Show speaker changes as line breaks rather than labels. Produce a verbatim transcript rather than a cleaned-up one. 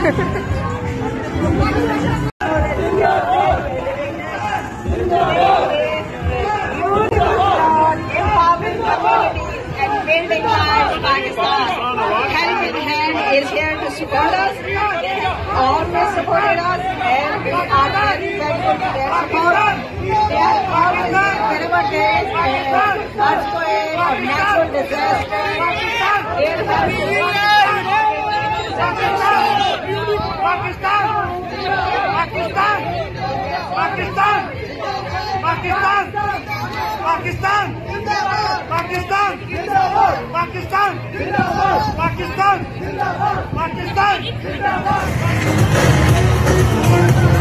Is here to support us, always supported us, and we are very grateful to their support. They are always there whenever there is an earthquake or natural disaster. They are
Pakistan, Pakistan, Pakistan, Pakistan, Pakistan, Pakistan, Pakistan, Pakistan, Pakistan, Pakistan.